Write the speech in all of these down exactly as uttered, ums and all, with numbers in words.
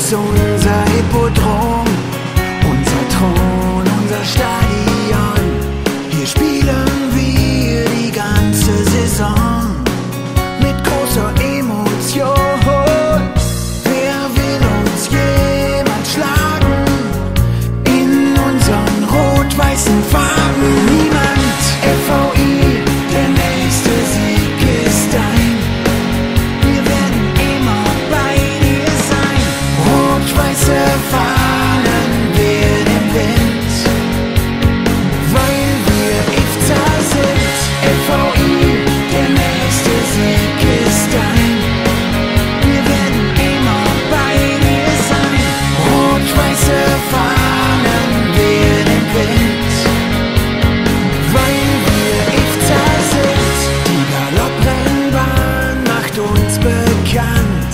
ist unser Hippodrom, unser Thron, unser Stadion. Hier spielen wir die ganze Saison mit großer Emotion. Wer will uns jemand schlagen in unseren rot-weißen Farben? Niemand. F V I, der nächste Sieg ist dein. Wir werden immer bei dir sein. Rot-weiße Fahnen wehen im Wind, weil wir IFZA sind. F V I, der nächste Sieg ist dein. Wir werden immer bei dir sein. Rot-weiße Fahnen wehen im Wind, weil wir IFZA sind. Die Galopprennbahn macht uns bekannt,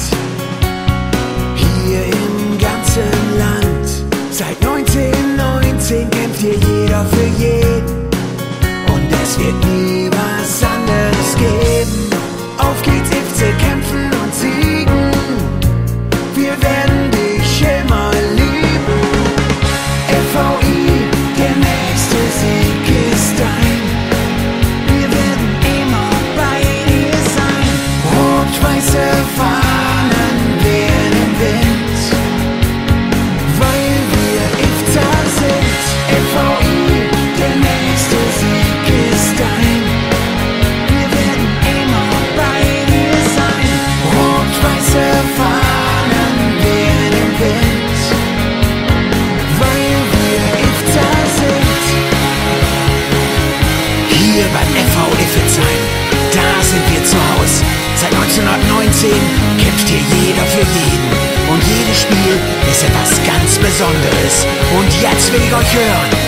hier im ganzen Land. Seit neunzehnhundertneunzehn kämpft hier jeder für jeden und es wird nie was anderes geben. Auf geht's, IFZA, kämpfen und siegen. Wir werden dich immer lieben. F V I, der nächste Sieg ist dein. Wir werden immer bei dir sein. Rot-weiße Fahnen wehen im Wind, weil wir IFZA sind. F V I, der nächste Sieg ist dein. Wir werden immer bei dir sein. Rot-weiße Fahnen wehen im Wind, weil wir IFZA sind. Hier beim F V Iffezheim, da sind wir zu Haus. Seit neunzehnhundertneunzehn kämpft hier jeder für jeden und jedes Spiel ist etwas ganz Besonderes. Und jetzt will ich euch hören.